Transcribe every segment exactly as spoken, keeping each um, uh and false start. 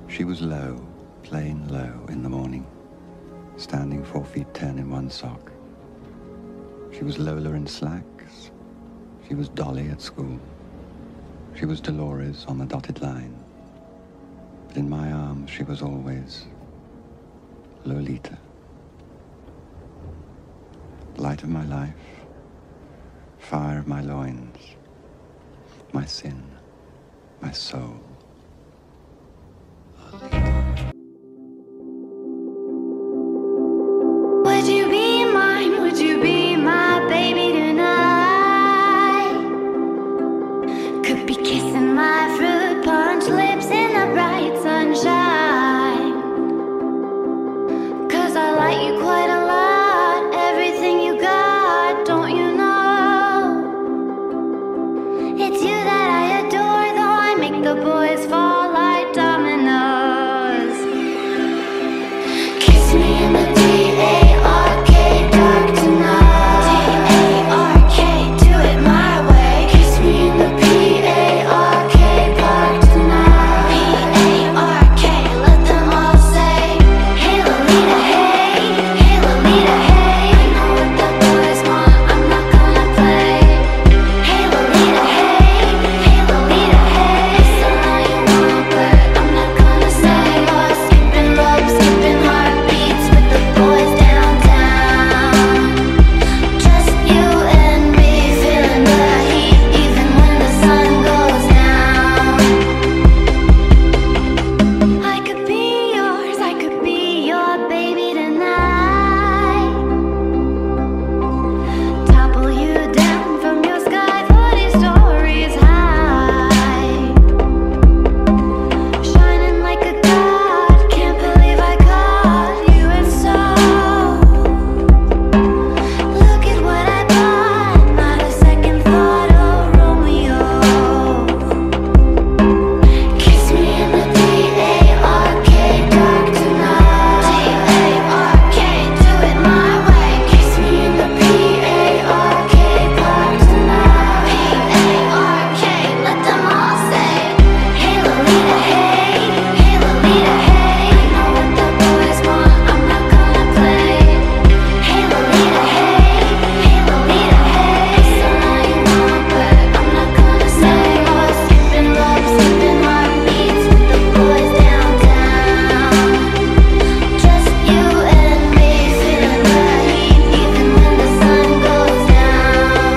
She was low, plain low in the morning, standing four feet ten in one sock. She was Lola in slacks. She was Dolly at school. She was Dolores on the dotted line. But in my arms she was always Lolita. Light of my life, fire of my loins, my sin, my soul. Would you be mine? Would you be my baby tonight? Could be kissing my fruit punch lips in the bright sunshine. 'Cause I like you quite a lot, everything you got, don't you know? It's you that I adore, though I make the boys fall like dominoes. Kiss me in the D A R K dark tonight. D A R K, do it my way. Kiss me in the P A R K park tonight. P A R K, let them all say, hey Lolita, hey, hey Lolita, hey. I know what the boys want, I'm not gonna play. Hey Lolita, hey, hey Lolita, hey. So now you want, but I'm not gonna say. Oh, skipping rope, skipping heartbeats with the boys downtown. Just you and me, feeling the heat even when the sun goes down. I could be yours, I could be your baby tonight. Topple you down from your sky, forty stories high. Shining like a god, can't believe I caught you, it's so. Look at what I bought, not a second thought, oh Romeo. Kiss me in the D A R K dark tonight. D A R K, do it my way. Kiss me in the P A R K park tonight. P A R K, let them all say, hey Lolita, hey, hey Lolita, hey. I know what the boys want, I'm not gonna play. Hey Lolita, hey, hey Lolita, hey. So now you want, but I'm not gonna say. Oh, skipping rope, skipping heartbeats with the boys downtown. Just you and me, feeling the heat even when the sun goes down.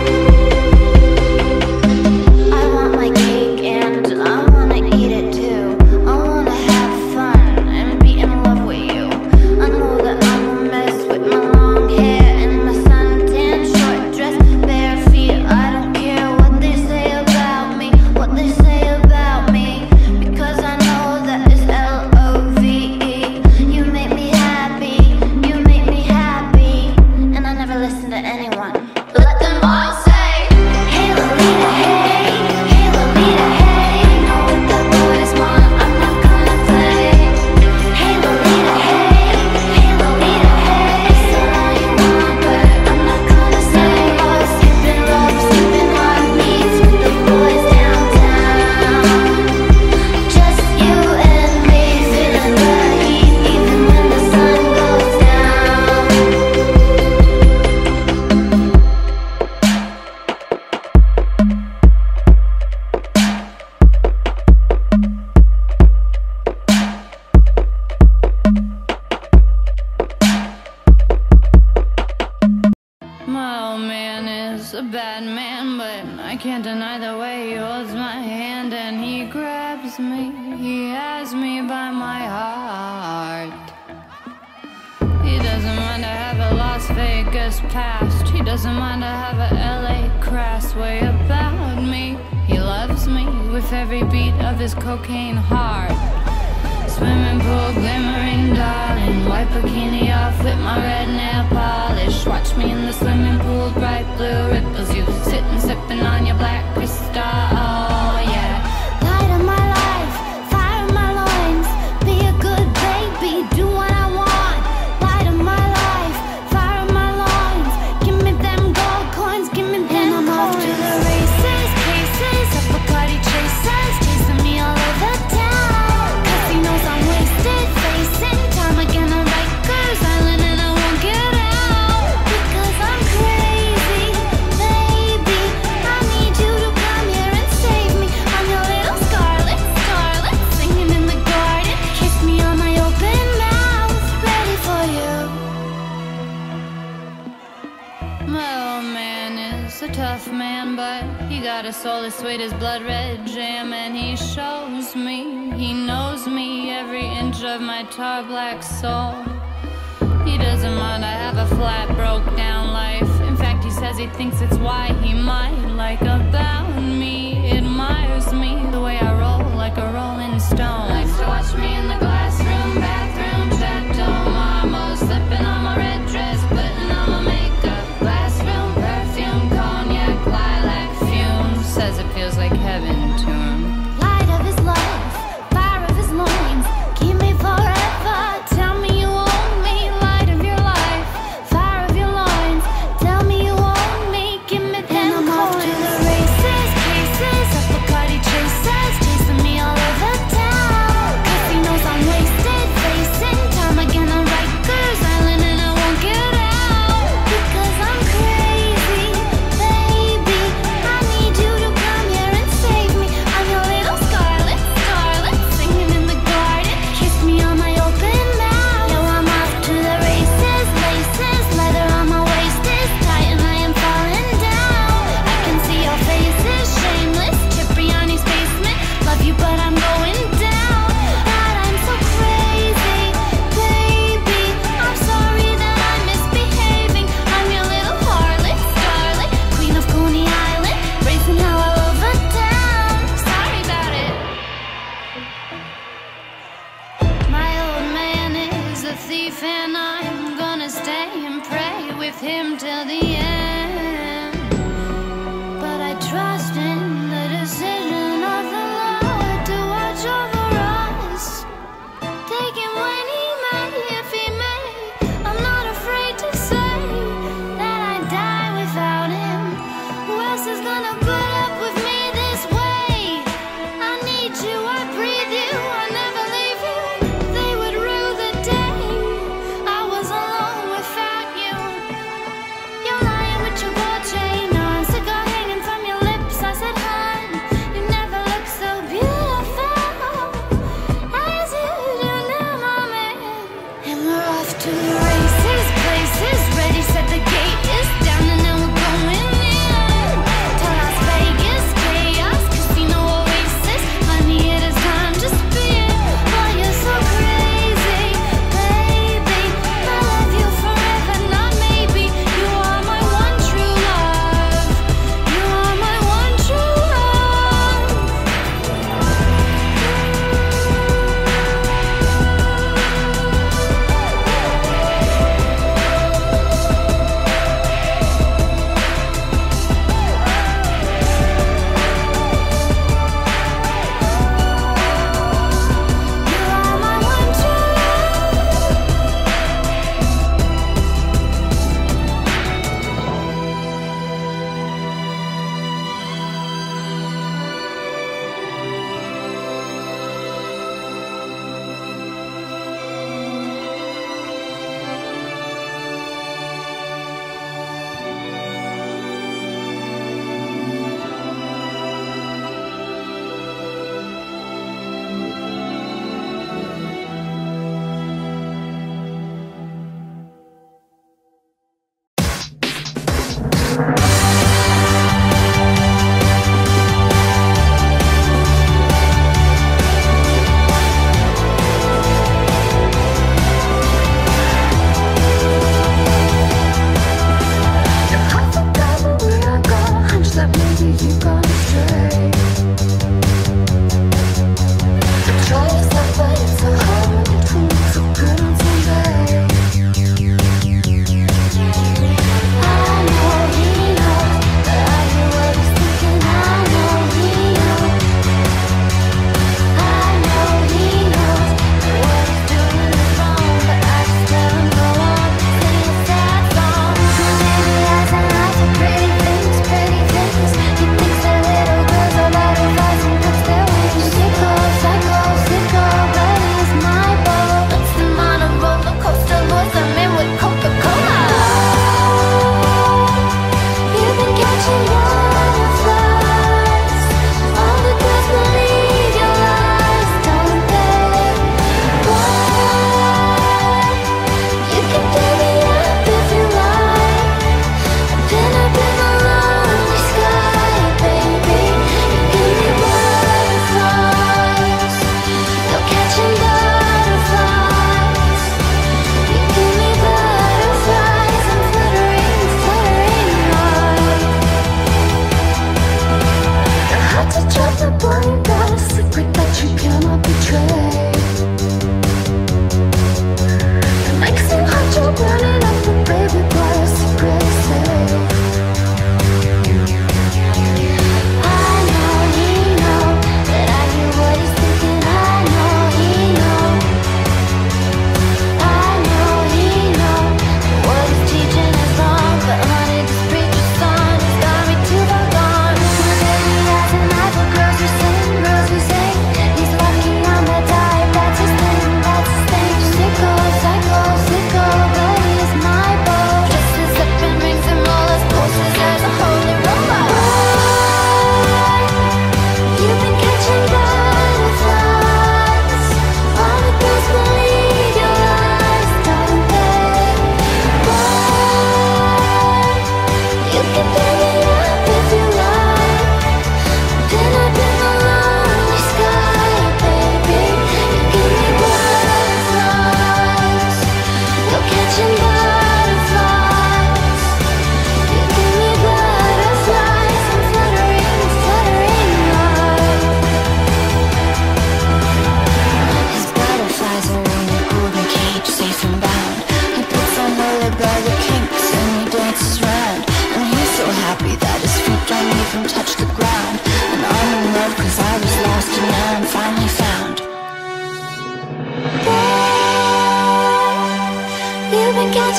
I want my cake and I wanna eat it too. I wanna have fun and be in love with you. I know that I'm a mess with my long hair and my suntan short dress, bare feet. I don't care what they say about me, what they say about me, because I know that it's L O V E. You make me happy, you make me happy, and I never listen to anyone. Let them all say, hey Lolita, hey, hey Lolita, hey. I know what the boys want, I'm not gonna play. Hey Lolita, hey, hey Lolita, hey. So now you want, but I'm not gonna say. Oh, skipping rope, skipping heartbeats with the boys downtown. Just you and me, feeling the heat even when the sun goes down. My old man is a bad man, but I can't deny the way he holds my hand and he grabs me. He has me by my heart. He doesn't mind to have a Las Vegas past. He doesn't mind to have a L A crass way about me. He loves me with every beat of his cocaine heart. Swimming pool glimmering, darling. White bikini off with my red nail polish. Watch me in the swimming pool, bright blue ripples. You sitting sipping on your black crystal. Oh yeah. Light of my life, fire of my loins. Be a good baby, do what I want. Light of my life, fire of my loins. Give me them gold coins, give me them coins. And I'm off to the races, cases, up Bacardi chasers, chasing me all over town. Casino got a soul as sweet as blood red jam, and he shows me, he knows me, every inch of my tar black soul. He doesn't mind I have a flat, broke down life. In fact, he says he thinks it's why he might like about me, admires me, the way I roll like a rolling stone. Likes to watch me in the glass room, bathroom, chateau marmot, slipping on my red dress, putting on my makeup, glass room, perfume, cognac, lilac fumes. Says it feels like heaven to him. Light of his love, fire of his loins, keep me forever. Tell me you own me. Light of your life, fire of your loins, tell me you own me. Give me them coins. And I'm off to the races, cases of Bacardi chasers, chasing me all over town. Cause he knows I'm wasted, facing time again on Rikers Island, and I won't get out because I'm crazy, baby. I need you to come here and save me. I'm your little scarlet starlet, singing in the garden. Kiss me on my open mouth. Yo, I'm off to the races, laces, leather on my waist is tight, and I am falling down. I can see your faces, shameless, Cipriani's basement. Love you, but I'm going down. God, I'm so crazy, baby. I'm sorry that I'm misbehaving. I'm your little harlot, starlet, queen of Coney Island, racing hell all over town. Sorry about it. My old man is a thief, and I'm gonna stay and pray with him till the end. But I trust in the decision of the Lord to watch over us. Take him when he may, if he may. I'm not afraid to say that I die without him. Who else is gonna put up with me this way? I need you, I breathe you, I never leave you. They would rue the day I was alone without you. You're lying with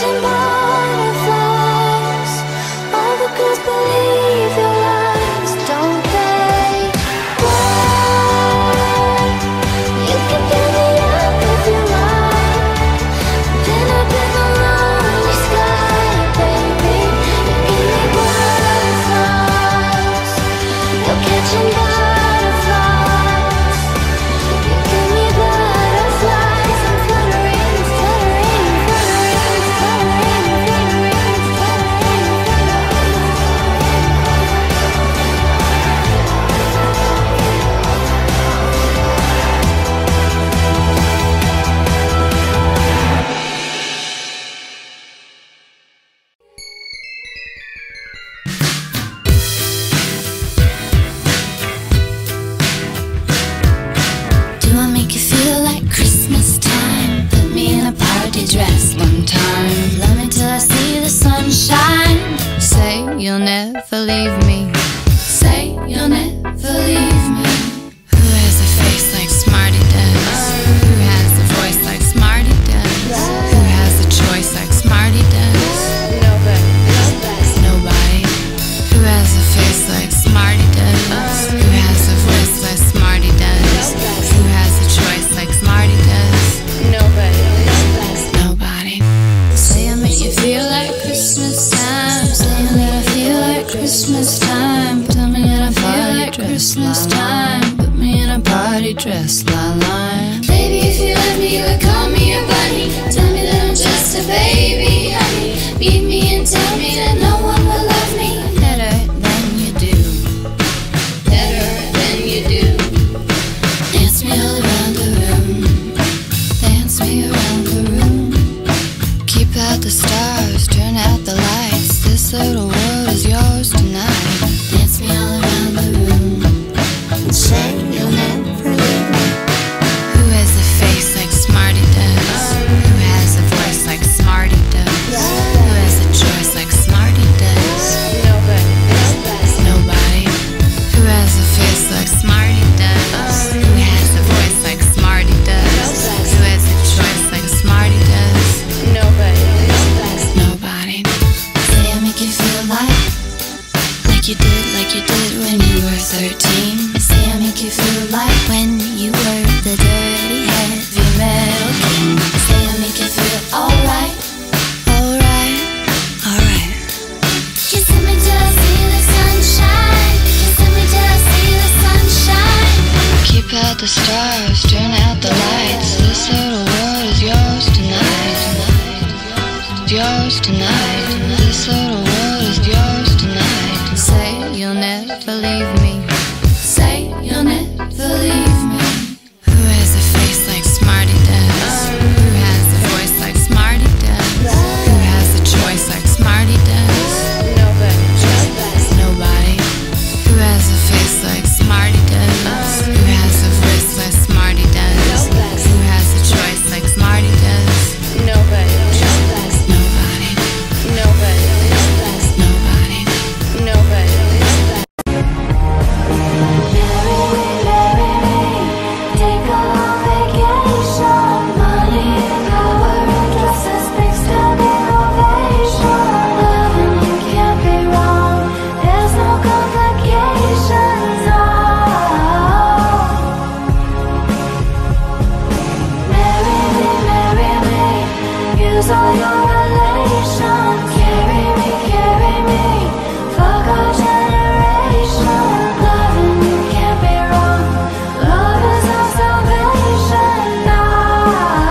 catching butterflies. All the girls believe your lies, don't they? Why? You can fill me up if you like. Pin up in the lonely sky, baby. You give me butterflies. You're catching butterflies. You give me butterflies. I'm fluttering, fluttering, fluttering, fluttering, fluttering, Do I make you feel like Christmas time? Put me in a party dress one time. Love me till I see the sunshine. Say you'll never leave me. Say you'll never leave me. Who has a face like Smarty does? Who has a voice like Smarty does? Who has a choice like Smarty does? Nobody. Nobody. Who has a face like Smarty does? Who has a voice like Smarty does? Who has a choice like Smarty does? Nobody. Nobody. Say I make you feel like Christmas time. Say that I feel like Christmas time. Tell me that I feel like Christmas time. Put me in a party dress, la la. Baby, if you love me, you would call me your bunny. Tell me that I'm just a baby, honey. Beat me and tell me that no one will love me Better than you do. better than you do. Dance me all around the room. Dance me around the room. Keep out the stars, turn out the lights. This little world is yours tonight. Dance me all around the room. Say you'll never leave me. Who has a face like Smarty does? Who has a voice like Smarty does? Who has a choice like Smarty does? Nobody. Nobody. Who has a face like Smarty does? Who has a voice like Smarty does? Who has a choice like Smarty does? Nobody. Nobody. Say I make you feel like, like you did, like you did when you were thirteen. Say I make you feel like when you were the dirty heavy metal king. Say I make you feel alright, alright, alright. Kissing me till I see the sunshine. Kissing me till I see the sunshine. Keep out the stars, turn out the lights. This little world is yours tonight. Yours tonight. This little world is yours tonight. Say you'll never leave me. Say you'll never leave me. Who has a face like Smarty does? Who has a voice like Smarty does? Who has a choice like Smarty does? Nobody. Nobody. Who has a face like Smarty does? Who has a voice like Smarty does? Who has a choice like Smarty does? Nobody. Nobody. Nobody. Nobody. Nobody. Take a long vacation. Money and power and dresses, big standing ovation. Loving you can't be wrong. There's no complications. Oh. Marry me, marry me. Use all your relations. Carry me, carry me. Fuck our generation. Loving you can't be wrong. Love is our salvation now.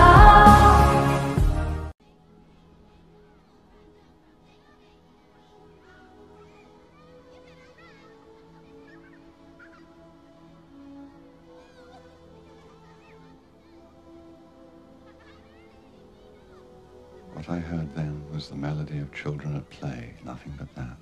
What I heard then was the melody of children at play, nothing but that.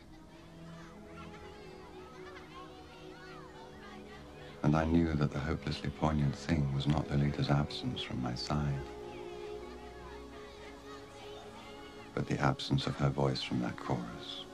And I knew that the hopelessly poignant thing was not Lolita's absence from my side, but the absence of her voice from that chorus.